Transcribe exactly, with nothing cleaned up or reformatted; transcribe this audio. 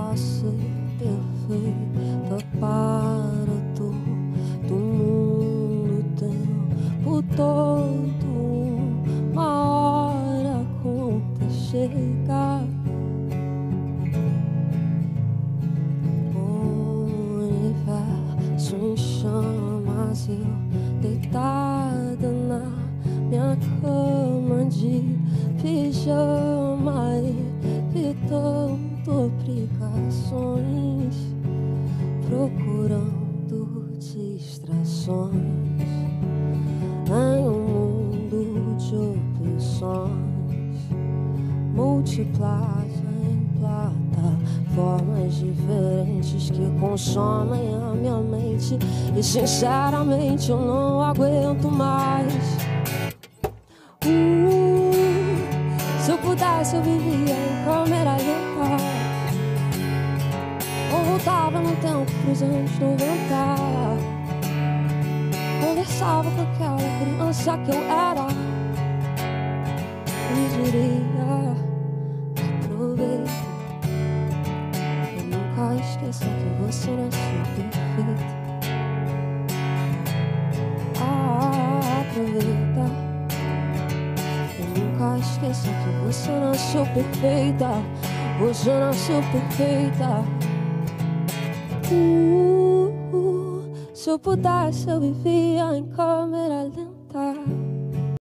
pra ser perfeita para todo mundo o tempo todo. Uma hora a conta chega. O universo em chamas, eu deitada na minha cama de pijama, evitando obrigações, procurando distrações em um mundo de opções múltiplas em plataformas diferentes que consomem a minha mente. E sinceramente eu não aguento mais. uh, Se eu pudesse eu vivia em câmera lenta, ou voltava no tempo pros anos noventa. Conversava com aquela criança que eu era e diria: aproveita, eu nunca esqueça que você nasceu perfeita. Ah, aproveita, eu nunca esqueça que você nasceu perfeita. Você nasceu perfeita. uh, uh, Se eu pudesse eu vivia em câmera lenta,